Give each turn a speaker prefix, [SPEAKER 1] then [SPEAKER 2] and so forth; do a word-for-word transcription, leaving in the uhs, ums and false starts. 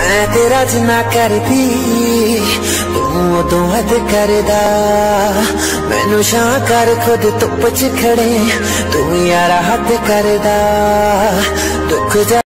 [SPEAKER 1] मैं तेरा जिन्ना करदी तू उदों हद करदा। मैनू शां कर खुद धुप च खड़े तू यारा हद करदा। दुख